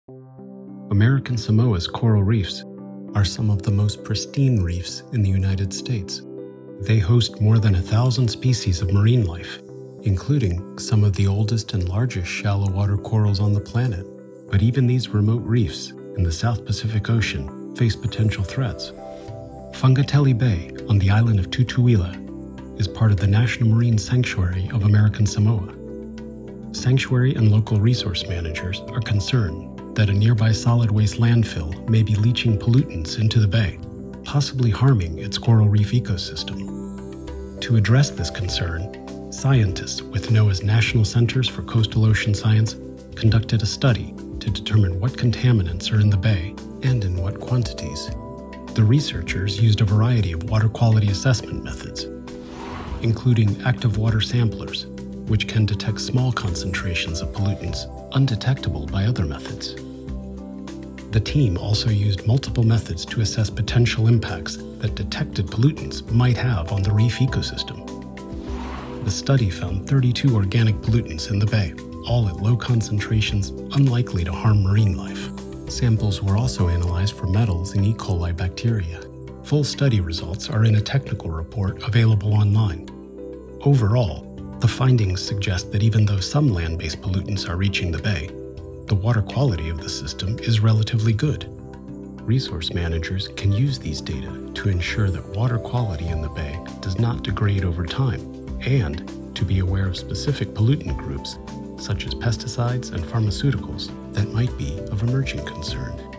American Samoa's coral reefs are some of the most pristine reefs in the United States. They host more than 1,000 species of marine life, including some of the oldest and largest shallow water corals on the planet. But even these remote reefs in the South Pacific Ocean face potential threats. Fagatele Bay on the island of Tutuila is part of the National Marine Sanctuary of American Samoa. Sanctuary and local resource managers are concerned that a nearby solid waste landfill may be leaching pollutants into the bay, possibly harming its coral reef ecosystem. To address this concern, scientists with NOAA's National Centers for Coastal Ocean Science conducted a study to determine what contaminants are in the bay and in what quantities. The researchers used a variety of water quality assessment methods, including active water samplers, which can detect small concentrations of pollutants undetectable by other methods. The team also used multiple methods to assess potential impacts that detected pollutants might have on the reef ecosystem. The study found 32 organic pollutants in the bay, all at low concentrations unlikely to harm marine life. Samples were also analyzed for metals and E. coli bacteria. Full study results are in a technical report available online. Overall, the findings suggest that even though some land-based pollutants are reaching the bay, the water quality of the system is relatively good. Resource managers can use these data to ensure that water quality in the bay does not degrade over time, and to be aware of specific pollutant groups, such as pesticides and pharmaceuticals, that might be of emerging concern.